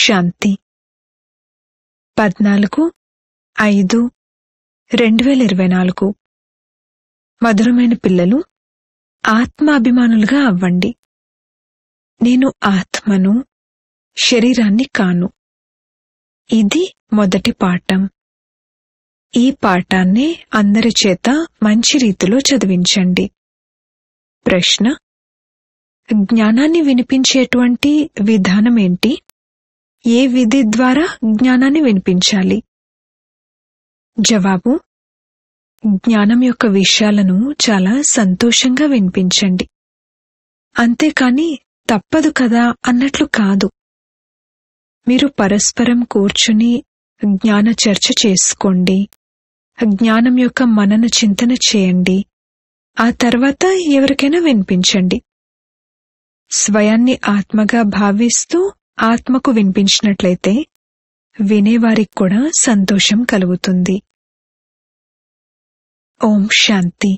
శాంతి 14/5/2024 మధురమైన పిల్లలు, ఆత్మాభిమానులుగా అవ్వండి. నేను ఆత్మను, శరీరాన్ని కాను. ఇది మొదటి పాఠం. ఈ పాఠాన్నే అందరి చేత మంచి రీతిలో చదివించండి. ప్రశ్న: జ్ఞానాన్ని వినిపించేటువంటి విధానమేంటి? ఏ విధి ద్వారా జ్ఞానాన్ని వినిపించాలి? జవాబు: జ్ఞానం యొక్క విషయాలను చాలా సంతోషంగా వినిపించండి. అంతేకాని తప్పదు కదా అన్నట్లు కాదు. మీరు పరస్పరం కూర్చుని జ్ఞాన చర్చ చేసుకోండి. జ్ఞానం యొక్క మనన చింతన చేయండి. ఆ తర్వాత ఎవరికైనా వినిపించండి. స్వయాన్ని ఆత్మగా భావిస్తూ ఆత్మకు వినిపించినట్లయితే వినేవారికి కూడా సంతోషం కలుగుతుంది. ఓం శాంతి.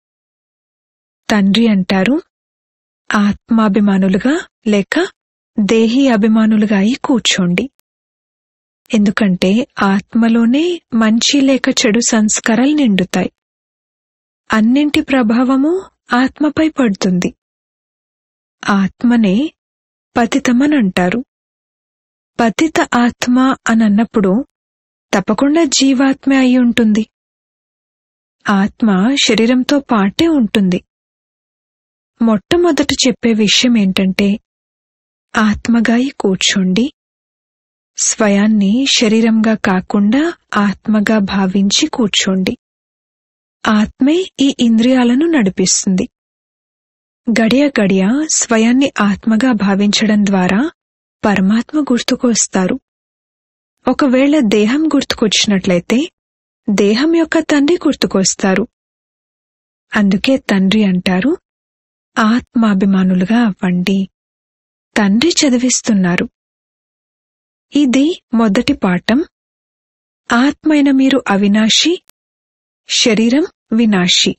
తండ్రి అంటారు, ఆత్మాభిమానులుగా లేక దేహీ అభిమానులుగా అయి కూర్చోండి. ఎందుకంటే ఆత్మలోనే మంచి లేక చెడు సంస్కారాలు నిండుతాయి. అన్నింటి ప్రభావము ఆత్మపై పడుతుంది. ఆత్మనే పతితమనంటారు. పతిత ఆత్మ అనన్నప్పుడు తప్పకుండా జీవాత్మ అయి ఉంటుంది. ఆత్మ శరీరంతో పాటే ఉంటుంది. మొట్టమొదట చెప్పే విషయం ఏంటంటే, ఆత్మగా అయి కూర్చోండి. స్వయాన్ని శరీరంగా కాకుండా ఆత్మగా భావించి కూర్చోండి. ఆత్మే ఈ ఇంద్రియాలను నడిపిస్తుంది. గడియ గడియ స్వయాన్ని ఆత్మగా భావించడం ద్వారా పరమాత్మ గుర్తుకు వస్తారు. ఒకవేళ దేహం గుర్తుకొచ్చినట్లయితే దేహం యొక్క తండ్రి గుర్తుకొస్తారు. అందుకే తండ్రి అంటారు, ఆత్మాభిమానులుగా అవ్వండి. తండ్రి చదివిస్తున్నారు. ఇది మొదటి పాఠం. ఆత్మైన మీరు అవినాశి, శరీరం వినాశి.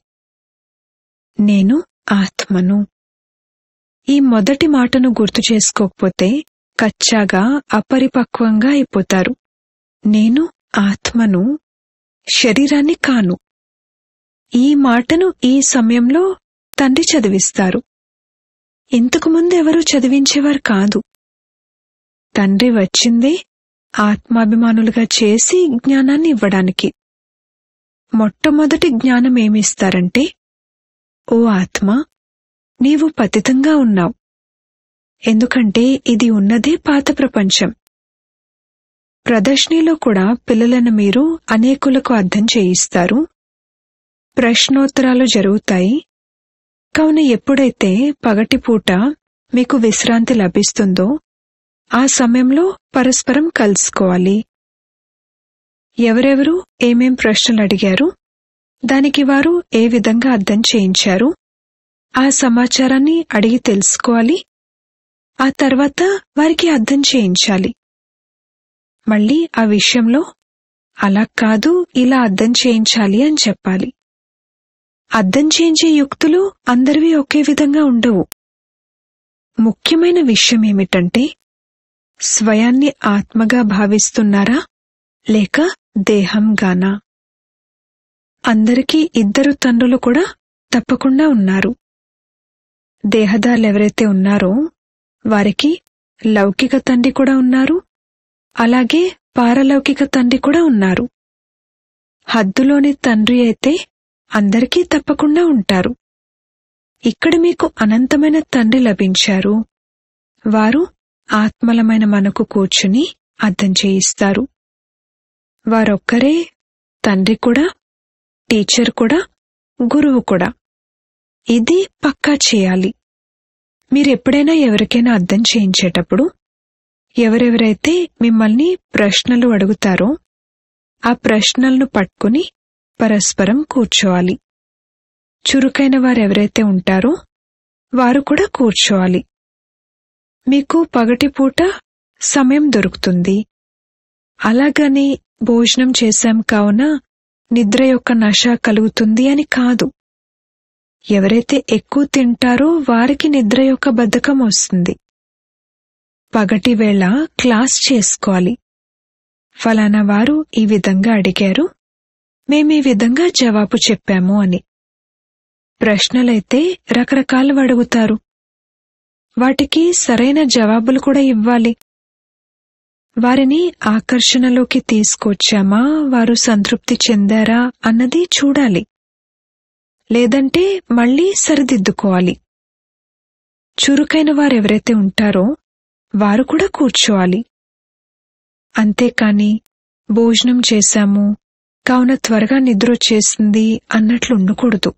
నేను ఆత్మను. ఈ మొదటి మాటను గుర్తు చేసుకోకపోతే కచ్చాగా అపరిపక్వంగా అయిపోతారు. నేను ఆత్మను, శరీరాన్ని కాను. ఈ మాటను ఈ సమయంలో తండ్రి చదివిస్తారు. ఇంతకుముందు ఎవరూ చదివించేవారు కాదు. తండ్రి వచ్చిందే ఆత్మాభిమానులుగా చేసి జ్ఞానాన్ని ఇవ్వడానికి. మొట్టమొదటి జ్ఞానం ఏమిస్తారంటే, ఓ ఆత్మ, నీవు పతితంగా ఉన్నావు. ఎందుకంటే ఇది ఉన్నదే పాత ప్రపంచం. ప్రదర్శనలో కూడా పిల్లలను మీరు అనేకులకు అర్థం చేయిస్తారు. ప్రశ్నోత్తరాలు జరుగుతాయి. కావున ఎప్పుడైతే పగటిపూట మీకు విశ్రాంతి లభిస్తుందో ఆ సమయంలో పరస్పరం కలుసుకోవాలి. ఎవరెవరు ఏమేం ప్రశ్నలు అడిగారు, దానికి వారు ఏ విధంగా అర్థం చేయించారు, ఆ సమాచారాన్ని అడిగి తెలుసుకోవాలి. ఆ తర్వాత వారికి అర్థం చేయించాలి. మళ్ళీ ఆ విషయంలో అలా కాదు, ఇలా అర్థం చేయించాలి అని చెప్పాలి. అర్థం చేయించే యుక్తులు అందరివి ఒకే విధంగా ఉండవు. ముఖ్యమైన విషయం ఏమిటంటే, స్వయాన్ని ఆత్మగా భావిస్తున్నారా లేక దేహంగానా? అందరికీ ఇద్దరు తండ్రులు కూడా తప్పకుండా ఉన్నారు. దేహదారులెవరైతే ఉన్నారో వారికి లౌకిక తండ్రి కూడా ఉన్నారు, అలాగే పారలౌకిక తండ్రి కూడా ఉన్నారు. హద్దులోని తండ్రి అయితే అందరికీ తప్పకుండా ఉంటారు. ఇక్కడ మీకు అనంతమైన తండ్రి లభించారు. వారు ఆత్మలమైన మనకు కూర్చుని అర్థం చేయిస్తారు. వారొక్కరే తండ్రి కూడా, టీచర్ కూడా, గురువు కూడా. ఇది పక్కా చేయాలి. మీరెప్పుడైనా ఎవరికైనా అర్థం చేయించేటప్పుడు ఎవరెవరైతే మిమ్మల్ని ప్రశ్నలు అడుగుతారో ఆ ప్రశ్నలను పట్టుకుని పరస్పరం కూర్చోవాలి. చురుకైన వారెవరైతే ఉంటారో వారు కూడా కూర్చోవాలి. మీకు పగటిపూట సమయం దొరుకుతుంది. అలాగని భోజనం చేశాం కావున నిద్ర యొక్క నష కలుగుతుంది అని కాదు. ఎవరైతే ఎక్కువ తింటారో వారికి నిద్ర యొక్క బద్ధకం వస్తుంది. పగటివేళ క్లాస్ చేసుకోవాలి. ఫలానా వారు ఈ విధంగా అడిగారు, మేమీ విధంగా జవాబు చెప్పాము అని. ప్రశ్నలైతే రకరకాలు అడుగుతారు. వాటికి సరైన జవాబులు కూడా ఇవ్వాలి. వారిని ఆకర్షణలోకి తీసుకొచ్చామా, వారు సంతృప్తి చెందారా అన్నది చూడాలి. లేదంటే మళ్లీ సరిదిద్దుకోవాలి. చురుకైన వారెవరైతే ఉంటారో వారు కూడా కూర్చోవాలి. అంతేకాని భోజనం చేశాము కావున త్వరగా నిద్రొచ్చేసింది అన్నట్లుండకూడదు.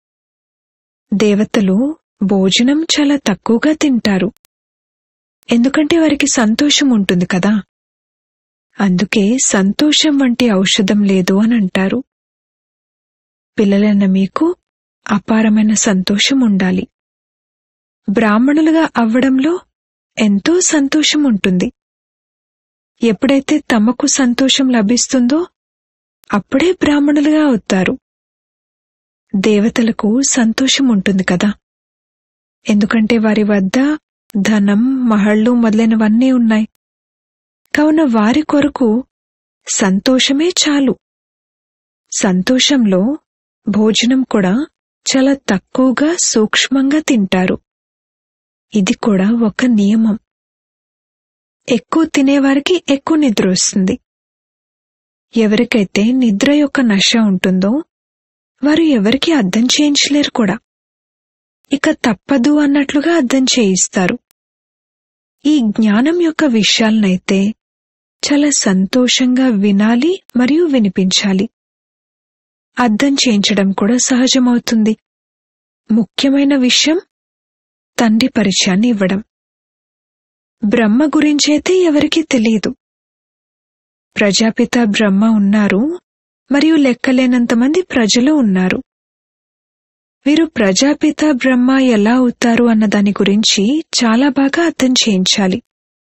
దేవతలు భోజనం చాలా తక్కువగా తింటారు. ఎందుకంటే వారికి సంతోషం ఉంటుంది కదా. అందుకే సంతోషం వంటి ఔషధం లేదు అని అంటారు. పిల్లలైన మీకు అపారమైన సంతోషం ఉండాలి. బ్రాహ్మణులుగా అవ్వడంలో ఎంతో సంతోషం ఉంటుంది. ఎప్పుడైతే తమకు సంతోషం లభిస్తుందో అప్పుడే బ్రాహ్మణులుగా అవుతారు. దేవతలకు సంతోషం ఉంటుంది కదా. ఎందుకంటే వారి వద్ద ధనం, మహళ్ళు మొదలైనవన్నీ ఉన్నాయి. కావున వారి కొరకు సంతోషమే చాలు. సంతోషంలో భోజనం కూడా చాలా తక్కువగా సూక్ష్మంగా తింటారు. ఇది కూడా ఒక నియమం. ఎక్కువ తినేవారికి ఎక్కువ నిద్ర వస్తుంది. ఎవరికైతే నిద్ర యొక్క నశ ఉంటుందో వారు ఎవరికీ అర్థం చేయించలేరు కూడా. ఇక తప్పదు అన్నట్లుగా అర్థం చేయిస్తారు. ఈ జ్ఞానం యొక్క విషయాలనైతే చాలా సంతోషంగా వినాలి మరియు వినిపించాలి. అర్థం చేయించడం కూడా సహజమవుతుంది. ముఖ్యమైన విషయం తండ్రి పరిచయాన్ని ఇవ్వడం. బ్రహ్మ గురించైతే ఎవరికీ తెలియదు. ప్రజాపిత బ్రహ్మ ఉన్నారు మరియు లెక్కలేనంతమంది ప్రజలు ఉన్నారు. వీరు ప్రజాపిత బ్రహ్మ ఎలా అవుతారు అన్నదాని గురించి చాలా బాగా అర్థం చేయించాలి.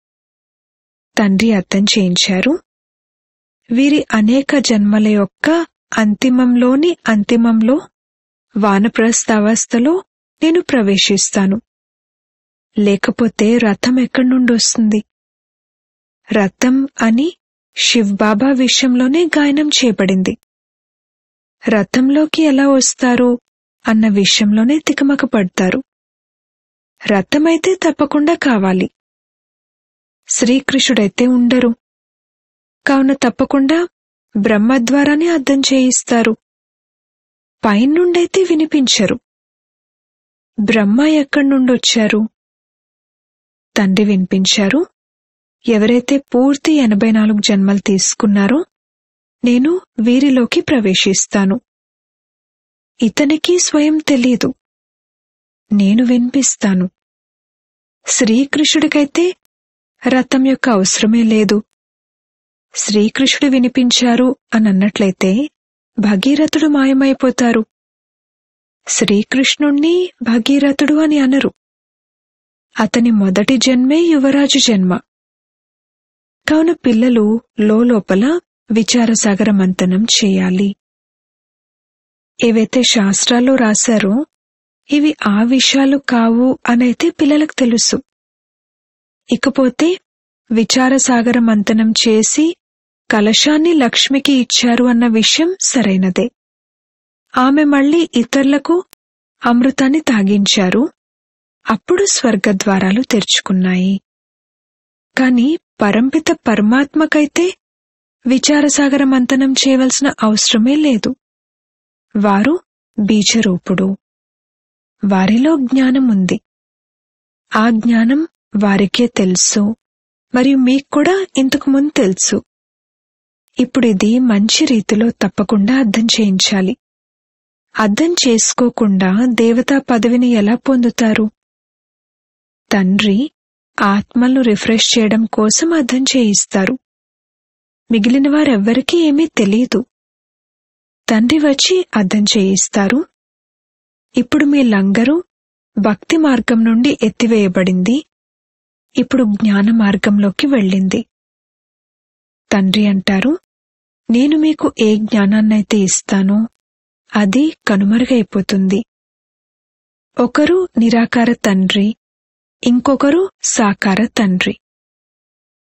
తండ్రి అర్థం చేయించారు. వీరి అనేక జన్మల యొక్క అంతిమంలోని అంతిమంలో వానప్రస్థావస్థలో నేను ప్రవేశిస్తాను. లేకపోతే రథం ఎక్కడి నుండి వస్తుంది? రథం అని శివ్బాబా విషయంలోనే గాయనం చేయబడింది. రథంలోకి ఎలా వస్తారు అన్న విషయంలోనే తికమక పడతారు. రథమైతే తప్పకుండా కావాలి. శ్రీకృష్ణుడైతే ఉండరు. కావున తప్పకుండా బ్రహ్మ ద్వారానే అర్థం చేయిస్తారు. పైనుండైతే వినిపించరు. బ్రహ్మ ఎక్కడి నుండొచ్చారు? తండ్రి వినిపించారు. ఎవరైతే పూర్తి 84 జన్మలు తీసుకున్నారో నేను వీరిలోకి ప్రవేశిస్తాను. ఇతనికి స్వయం తెలీదు. నేను వినిపిస్తాను. శ్రీకృష్ణుడికైతే రథం యొక్క అవసరమే లేదు. శ్రీకృష్ణుడు వినిపించారు అనన్నట్లయితే భగీరథుడు మాయమైపోతారు. శ్రీకృష్ణుణ్ణి భగీరథుడు అని అనరు. అతని మొదటి జన్మే యువరాజు జన్మ. కావున పిల్లలు లోపల విచారసాగర మంథనం చేయాలి. ఏవైతే శాస్త్రాల్లో రాశారో ఇవి ఆ విషయాలు కావు అనైతే పిల్లలకు తెలుసు. ఇకపోతే విచారసాగర మంథనం చేసి కలశాన్ని లక్ష్మికి ఇచ్చారు అన్న విషయం సరైనదే. ఆమె మళ్లీ ఇతరులకు అమృతాన్ని తాగించారు. అప్పుడు స్వర్గద్వారాలు తెరుచుకున్నాయి. కాని పరంపిత పరమాత్మకైతే విచారసాగర మంథనం చేయవలసిన అవసరమే లేదు. వారు బీజరూపుడు. వారిలో జ్ఞానం ఉంది. ఆ జ్ఞానం వారికే తెలుసు మరియు మీకు కూడా ఇంతకుముందు తెలుసు. ఇప్పుడిది మంచి రీతిలో తప్పకుండా అర్థం చేయించాలి. అర్థం చేసుకోకుండా దేవతా పదవిని ఎలా పొందుతారు? తండ్రి ఆత్మలను రిఫ్రెష్ చేయడం కోసం అర్థం చేయిస్తారు. మిగిలిన వారెవ్వరికీ ఏమీ తెలీదు. తండ్రి వచ్చి అర్థం చేయిస్తారు. ఇప్పుడు మీ లంగరు భక్తి మార్గం నుండి ఎత్తివేయబడింది. ఇప్పుడు జ్ఞాన మార్గంలోకి వెళ్ళింది. తండ్రి అంటారు, నేను మీకు ఏ జ్ఞానాన్నైతే ఇస్తానో అది కనుమరుగైపోతుంది. ఒకరు నిరాకార తండ్రి, ఇంకొకరు సాకార తండ్రి.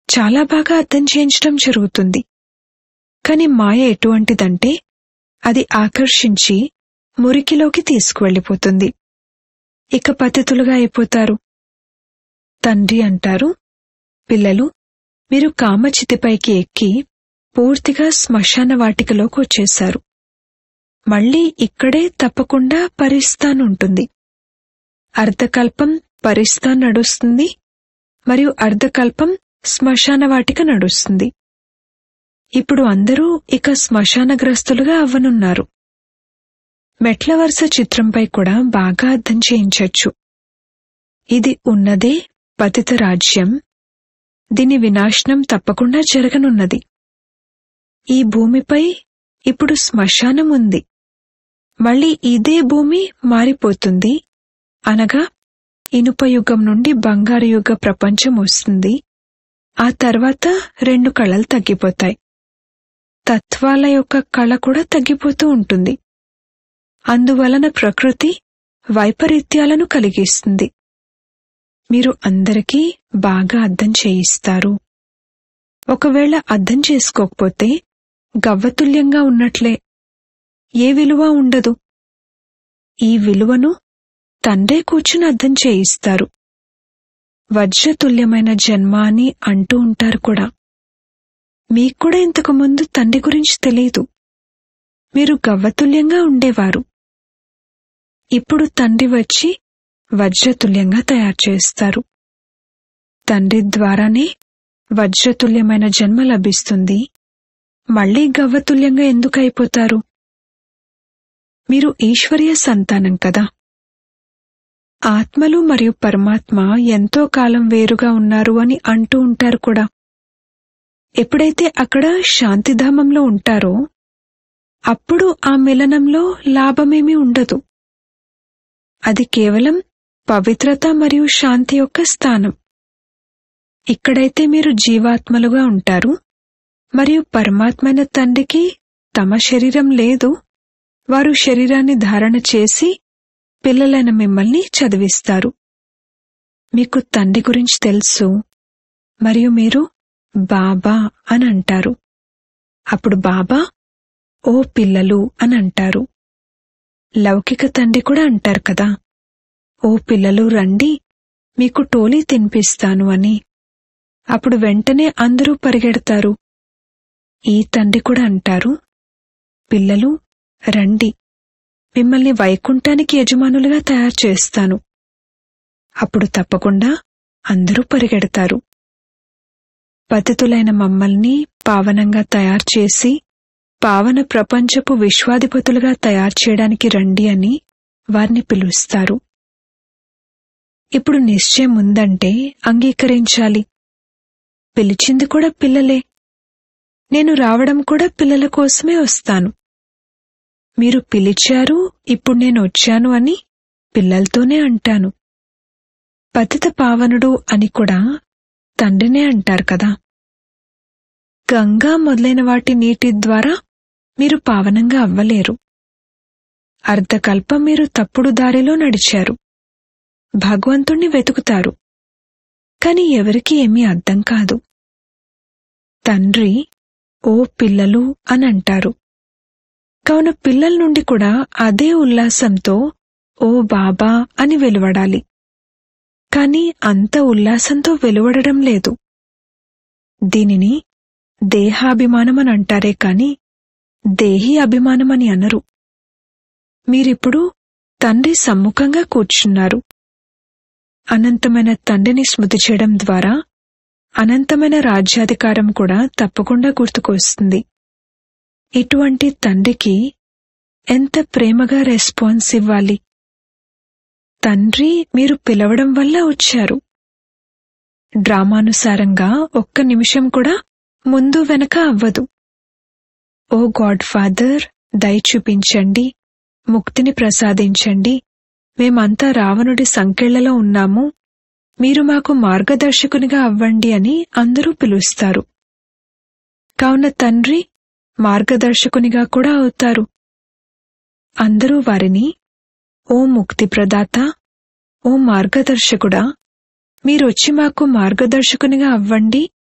చాలా బాగా అర్థం చేయించడం జరుగుతుంది. కాని మాయ ఎటువంటిదంటే అది ఆకర్షించి మురికిలోకి తీసుకువెళ్ళిపోతుంది. ఇక పతితులుగా అయిపోతారు. తండ్రి అంటారు, పిల్లలు, మీరు కామచితిపైకి ఎక్కి పూర్తిగా శ్మశాన వాటికలోకి వచ్చేశారు. మళ్లీ ఇక్కడే తప్పకుండా పరిస్థాన్ ఉంటుంది. అర్ధకల్పం పరిస్థాన్ నడుస్తుంది, మరియు అర్ధకల్పం శ్మశాన వాటిక నడుస్తుంది. ఇప్పుడు అందరూ ఇక శ్మశానగ్రస్తులుగా అవ్వనున్నారు. మెట్ల వరుస చిత్రంపై కూడా బాగా అర్థం చేయించొచ్చు. ఇది ఉన్నదే పతిత రాజ్యం. దీని వినాశనం తప్పకుండా జరగనున్నది. ఈ భూమిపై ఇప్పుడు శ్మశానం ఉంది. మళ్లీ ఇదే భూమి మారిపోతుంది. అనగా ఇనుప యుగం నుండి బంగారు యుగ ప్రపంచం వస్తుంది. ఆ తర్వాత 2 కళలు తగ్గిపోతాయి. తత్వాల యొక్క కళ కూడా తగ్గిపోతూ ఉంటుంది. అందువలన ప్రకృతి వైపరీత్యాలను కలిగిస్తుంది. మీరు అందరికీ బాగా అర్థం చేయిస్తారు. ఒకవేళ అర్థం చేసుకోకపోతే గవ్వతుల్యంగా ఉన్నట్లే. ఏ విలువ ఉండదు. ఈ విలువను తండ్రే కూర్చుని అర్థం చేయిస్తారు. వజ్రతుల్యమైన జన్మ అని అంటూ ఉంటారు కూడా. మీక్కూడా ఇంతకుముందు తండ్రి గురించి తెలీదు. మీరు గవ్వతుల్యంగా ఉండేవారు. ఇప్పుడు తండ్రి వచ్చి వజ్రతుల్యంగా తయారు చేస్తారు. తండ్రి ద్వారానే వజ్రతుల్యమైన జన్మ లభిస్తుంది. మళ్లీ గవ్వతుల్యంగా ఎందుకు అయిపోతారు? మీరు ఈశ్వరీయ సంతానం కదా. ఆత్మలు మరియు పరమాత్మ ఎంతో కాలం వేరుగా ఉన్నారు అని అంటూ ఉంటారు కూడా. ఎప్పుడైతే అక్కడ శాంతిధామంలో ఉంటారో అప్పుడు ఆ మిలనంలో లాభమేమీ ఉండదు. అది కేవలం పవిత్రత మరియు శాంతి యొక్క స్థానం. ఇక్కడైతే మీరు జీవాత్మలుగా ఉంటారు మరియు పరమాత్మైన తండ్రికి తమ శరీరం లేదు. వారు శరీరాన్ని ధారణ చేసి పిల్లలైన మిమ్మల్ని చదివిస్తారు. మీకు తండ్రి గురించి తెలుసు మరియు మీరు బాబా అని అంటారు. అప్పుడు బాబా ఓ పిల్లలు అని అంటారు. లౌకిక తండ్రి కూడా అంటారు కదా, ఓ పిల్లలు రండి, మీకు టోలీ తినిపిస్తాను అని. అప్పుడు వెంటనే అందరూ పరిగెడతారు. ఈ తండ్రి కూడా అంటారు, పిల్లలు రండి, మిమ్మల్ని వైకుంఠానికి యజమానులుగా తయారు చేస్తాను. అప్పుడు తప్పకుండా అందరూ పరిగెడతారు. పతితులైన మమ్మల్ని పావనంగా తయారు చేసి పావన ప్రపంచపు విశ్వాధిపతులుగా తయారు చేయడానికి రండి అని వారిని పిలుస్తారు. ఇప్పుడు నిశ్చయం ఉందంటే అంగీకరించాలి. పిలిచింది కూడా పిల్లలే. నేను రావడం కూడా పిల్లల కోసమే వస్తాను. మీరు పిలిచారు, ఇప్పుడు నేను వచ్చాను అని పిల్లలతోనే అంటాను. పతిత పావనుడు అని కూడా తండ్రినే అంటారు కదా. గంగా మొదలైన వాటి నీటి ద్వారా మీరు పావనంగా అవ్వలేరు. అర్ధకల్పం మీరు తప్పుడు దారిలో నడిచారు. భగవంతుణ్ణి వెతుకుతారు, కాని ఎవరికీ ఏమీ అర్థం కాదు. తండ్రి ఓ పిల్లలు అని అంటారు. కావున పిల్లల నుండి కూడా అదే ఉల్లాసంతో ఓ బాబా అని వెలువడాలి. కాని అంత ఉల్లాసంతో వెలువడడం లేదు. దీనిని దేహాభిమానమని అంటారే కాని దేహీ అభిమానమని అనరు. మీరిప్పుడు తండ్రి సమ్ముఖంగా కూర్చున్నారు. అనంతమైన తండ్రిని స్మృతి చేయడం ద్వారా అనంతమైన రాజ్యాధికారం కూడా తప్పకుండా గుర్తుకొస్తుంది. ఇటువంటి తండ్రికి ఎంత ప్రేమగా రెస్పాన్స్ ఇవ్వాలి. తండ్రి మీరు పిలవడం వల్ల వచ్చారు. డ్రామానుసారంగా ఒక్క నిమిషం కూడా ముందు వెనక అవ్వదు. ఓ గాడ్ ఫాదర్, దయ చూపించండి, ముక్తిని ప్రసాదించండి, మేమంతా రావణుడి సంకెళ్లలో ఉన్నాము, మీరు మాకు మార్గదర్శకునిగా అవ్వండి అని అందరూ పిలుస్తారు. కావున తండ్రి మార్గదర్శకునిగా కూడా అవుతారు. అందరూ వారిని ఓ ముక్తి ప్రదాత, ఓ మార్గదర్శకుడా, మీరొచ్చి మాకు మార్గదర్శకునిగా అవ్వండి,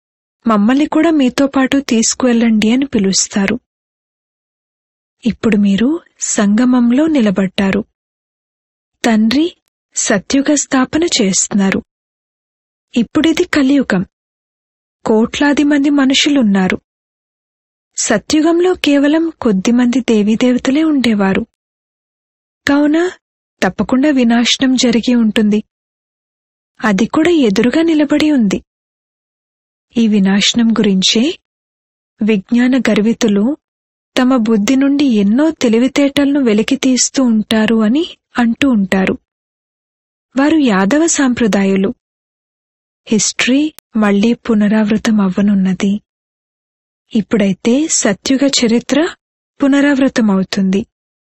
మమ్మల్ని కూడా మీతో పాటు తీసుకువెళ్ళండి అని పిలుస్తారు. ఇప్పుడు మీరు సంగమంలో నిలబడ్డారు. తండ్రి సత్యుగ స్థాపన చేస్తున్నారు. ఇప్పుడిది కలియుగం. కోట్లాది మంది మనుషులున్నారు. సత్యుగంలో కేవలం కొద్దిమంది దేవీదేవతలే ఉండేవారు. కావున తప్పకుండా వినాశనం జరిగి ఉంటుంది. అది కూడా ఎదురుగా నిలబడి ఉంది. ఈ వినాశనం గురించే విజ్ఞాన గర్వితులు తమ బుద్ధి నుండి ఎన్నో తెలివితేటలను వెలికితీస్తూ ఉంటారు అని అంటూ ఉంటారు. వారు యాదవ సాంప్రదాయులు. హిస్టరీ మళ్లీ పునరావృతం అవ్వనున్నది. ఇప్పుడైతే సత్యుగ చరిత్ర పునరావృతమవుతుంది.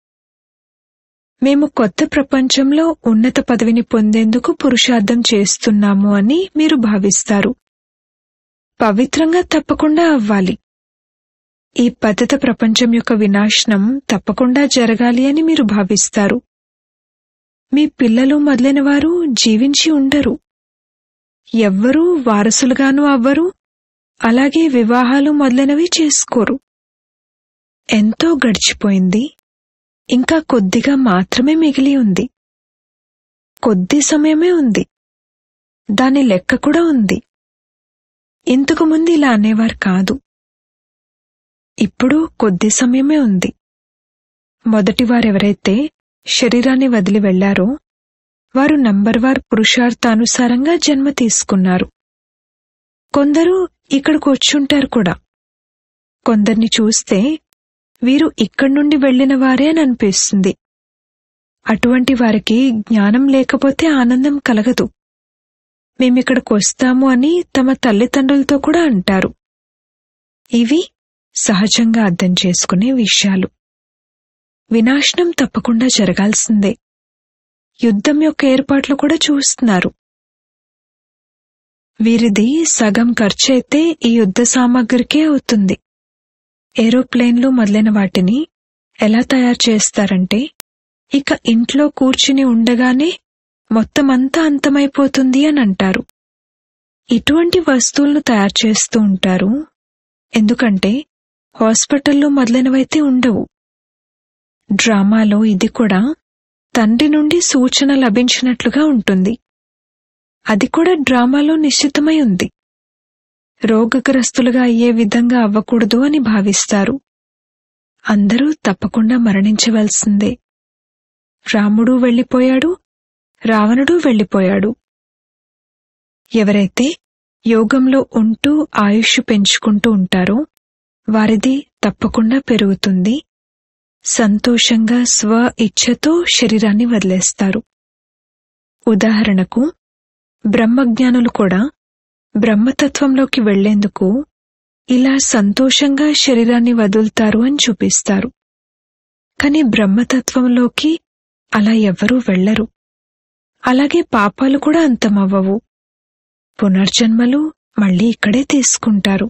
మేము కొత్త ప్రపంచంలో ఉన్నత పదవిని పొందేందుకు పురుషార్థం చేస్తున్నాము అని మీరు భావిస్తారు. పవిత్రంగా తప్పకుండా అవ్వాలి. ఈ పతిత ప్రపంచం యొక్క వినాశనం తప్పకుండా జరగాలి అని మీరు భావిస్తారు. మీ పిల్లలు మొదలైన వారు జీవించి ఉండరు. ఎవ్వరూ వారసులుగానూ అవ్వరు. అలాగే వివాహాలు మొదలైనవి చేసుకోరు. ఎంతో గడిచిపోయింది. ఇంకా కొద్దిగా మాత్రమే మిగిలి ఉంది. కొద్ది సమయమే ఉంది. దాని లెక్క కూడా ఉంది. ఇంతకుముందు ఇలా అనేవారు కాదు. ఇప్పుడు కొద్ది సమయమే ఉంది. మొదటివారెవరైతే శరీరాన్ని వదిలి వెళ్లారో వారు నంబర్వార్ పురుషార్థానుసారంగా జన్మ తీసుకున్నారు. కొందరు ఇక్కడికి వచ్చుంటారు కూడా. కొందరిని చూస్తే వీరు ఇక్కడి నుండి వెళ్లిన వారే అని అనిపిస్తుంది. అటువంటి వారికి జ్ఞానం లేకపోతే ఆనందం కలగదు. మేమిక్కడికొస్తాము అని తమ తల్లిదండ్రులతో కూడా అంటారు. ఇవి సహజంగా అర్థం చేసుకునే విషయాలు. వినాశనం తప్పకుండా జరగాల్సిందే. యుద్ధం యొక్క ఏర్పాట్లు కూడా చూస్తున్నారు. వీరిది సగం ఖర్చయితే ఈ యుద్ధ సామాగ్రికే అవుతుంది. ఏరోప్లేన్లు మొదలైన వాటిని ఎలా తయారు చేస్తారంటే ఇక ఇంట్లో కూర్చుని ఉండగానే మొత్తమంతా అంతమైపోతుంది అని అంటారు. ఇటువంటి వస్తువులను తయారు చేస్తూ ఉంటారు. ఎందుకంటే హాస్పిటల్లో మొదలైనవైతే ఉండవు. డ్రామాలో ఇది కూడా తండ్రి నుండి సూచన లభించినట్లుగా ఉంటుంది. అది కూడా డ్రామాలో నిశ్చితమై ఉంది. రోగగ్రస్తులుగా అయ్యే విధంగా అవ్వకూడదు అని భావిస్తారు. అందరూ తప్పకుండా మరణించవలసిందే. రాముడు వెళ్లిపోయాడు, రావణుడు వెళ్లిపోయాడు. ఎవరైతే యోగంలో ఉంటూ ఆయుష్ పెంచుకుంటూ ఉంటారో వారిది తప్పకుండా పెరుగుతుంది. సంతోషంగా స్వ ఇచ్ఛతో శరీరాన్ని వదిలేస్తారు. ఉదాహరణకు బ్రహ్మజ్ఞానులు కూడా బ్రహ్మతత్వంలోకి వెళ్లేందుకు ఇలా సంతోషంగా శరీరాన్ని వదులుతారు అని చూపిస్తారు. కాని బ్రహ్మతత్వంలోకి అలా ఎవ్వరూ వెళ్లరు. అలాగే పాపాలు కూడా అంతమవ్వవు. పునర్జన్మలు మళ్లీ ఇక్కడే తీసుకుంటారు.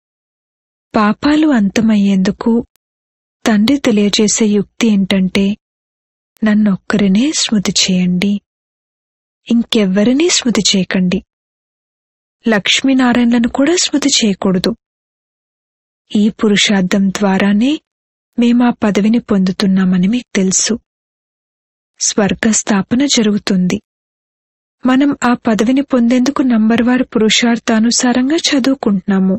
పాపాలు అంతమయ్యేందుకు తండ్రి తెలియజేసే యుక్తి ఏంటంటే నన్నొక్కరినే స్మృతి చేయండి, ఇంకెవ్వరినీ స్మృతి చేయకండి. లక్ష్మీనారాయణలను కూడా స్మృతి చేయకూడదు. ఈ పురుషార్థం ద్వారానే మేమా పదవిని పొందుతున్నామని మీకు తెలుసు. స్వర్గస్థాపన జరుగుతుంది. మనం ఆ పదవిని పొందేందుకు నంబర్వారు పురుషార్థానుసారంగా చదువుకుంటున్నాము.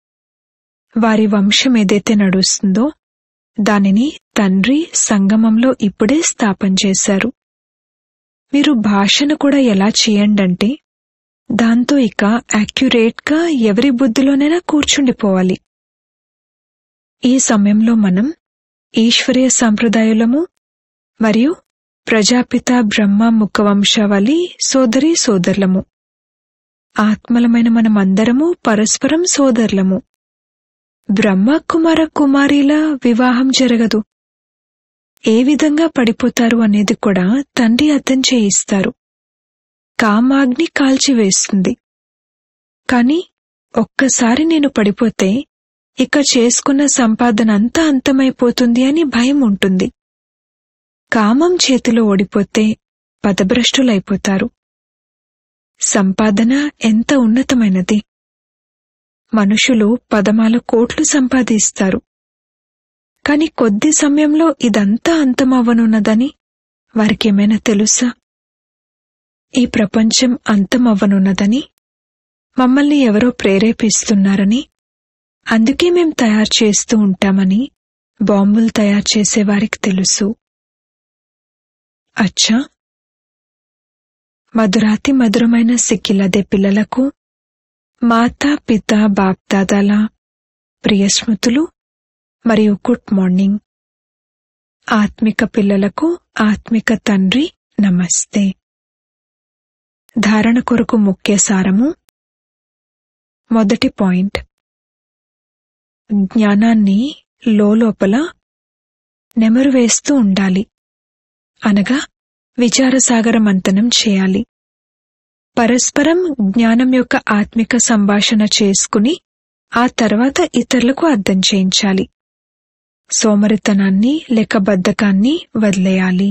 వారి వంశం ఏదైతే నడుస్తుందో దానిని తండ్రి సంగమంలో ఇప్పుడే స్థాపన చేశారు. మీరు భాషను కూడా ఎలా చేయండంటే దాంతో ఇక యాక్యురేట్గా ఎవరి బుద్ధిలోనైనా కూర్చుండిపోవాలి. ఈ సమయంలో మనం ఈశ్వరీయ సంప్రదాయాలము మరియు ప్రజాపిత బ్రహ్మ ముఖవంశావళి సోదరీ సోదరులము. ఆత్మలమైన మనమందరము పరస్పరం సోదరులము. బ్రహ్మ కుమార కుమారీల వివాహం జరగదు. ఏ విధంగా పడిపోతారు అనేది కూడా తండ్రి అర్థం చేయిస్తారు. కామాగ్ని కాల్చివేస్తుంది. కాని ఒక్కసారి నేను పడిపోతే ఇక చేసుకున్న సంపాదనంతా అంతమైపోతుంది అని భయం ఉంటుంది. కామం చేతిలో ఓడిపోతే పదభ్రష్టులైపోతారు. సంపాదన ఎంత ఉన్నతమైనది! మనుషులు పదమాల కోట్లు సంపాదిస్తారు. కాని కొద్ది సమయంలో ఇదంతా అంతమవ్వనున్నదని వారికేమైనా తెలుసా? ఈ ప్రపంచం అంతమవ్వనున్నదని మమ్మల్ని ఎవరో ప్రేరేపిస్తున్నారని, అందుకే మేం తయారు చేస్తూ ఉంటామని బాంబులు తయారు చేసేవారికి తెలుసు. అచ్చా, మధురాతి మధురమైన సిక్కిలదే పిల్లలకు మాతా పితా బాప్దాదాల ప్రియస్మృతులు మరియు గుడ్ మార్నింగ్. ఆత్మిక పిల్లలకు ఆత్మిక తండ్రి నమస్తే. ధారణ కొరకు ముఖ్య సారము. మొదటి పాయింట్, జ్ఞానాన్ని లోపల నెమరు వేస్తూ ఉండాలి, అనగా విచారసాగర మంథనం చేయాలి. పరస్పరం జ్ఞానం యొక్క ఆత్మిక సంభాషణ చేసుకుని ఆ తర్వాత ఇతరులకు అర్థం చేయించాలి. సోమరితనాన్ని లేక బద్ధకాన్ని వదిలేయాలి.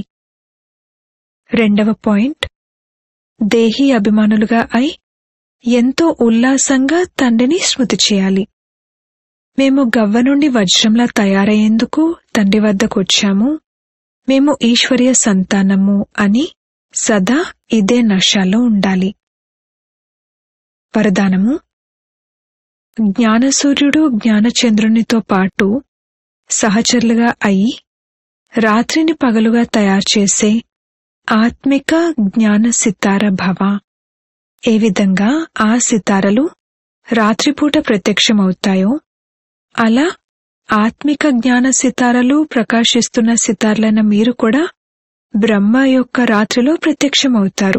రెండవ పాయింట్, దేహీ అభిమానులుగా అయి ఎంతో ఉల్లాసంగా తండ్రిని స్మృతి చేయాలి. మేము గవ్వ నుండి వజ్రంలా తయారయ్యేందుకు తండ్రి వద్దకొచ్చాము, మేము ఈశ్వరీయ సంతానము అని సదా ఇదే నశాలో ఉండాలి. వరదానము. జ్ఞానసూర్యుడు జ్ఞానచంద్రునితో పాటు సహచరులుగా అయి రాత్రిని పగలుగా తయారు చేసే ఆత్మిక జ్ఞాన సితార భవ. ఏ విధంగా ఆ సితారలు రాత్రిపూట ప్రత్యక్షమవుతాయో అలా ఆత్మిక జ్ఞాన సితారలు ప్రకాశిస్తున్న సితార్లైన మీరు కూడా బ్రహ్మ యొక్క రాత్రిలో ప్రత్యక్షమవుతారు.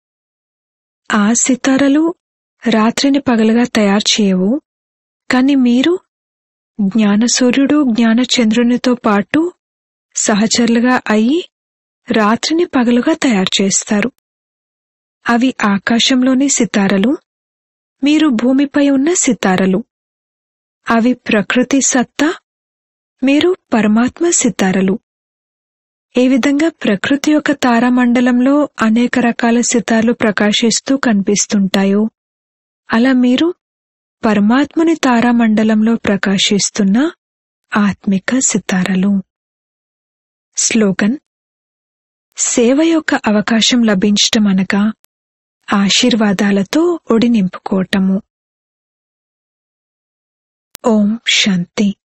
ఆ సితారలు రాత్రిని పగలుగా తయారు చేయవు, కాని మీరు జ్ఞానసూర్యుడు జ్ఞానచంద్రునితో పాటు సహచరులుగా అయి రాత్రిని పగలుగా తయారు చేస్తారు. అవి ఆకాశంలోని సితారలు, మీరు భూమిపై ఉన్న సితారలు. అవి ప్రకృతి సత్తా, మీరు పరమాత్మ సితారలు. ఏ విధంగా ప్రకృతి యొక్క తారామండలంలో అనేక రకాల సితార్లు ప్రకాశిస్తూ కనిపిస్తుంటాయో అలా మీరు పరమాత్ముని తారామండలంలో ప్రకాశిస్తున్న ఆత్మిక సితారలు. స్లోగన్. సేవ యొక్క అవకాశం లభించటం అనగా ఆశీర్వాదాలతో ఒడి నింపుకోవటము. ఓం శాంతి.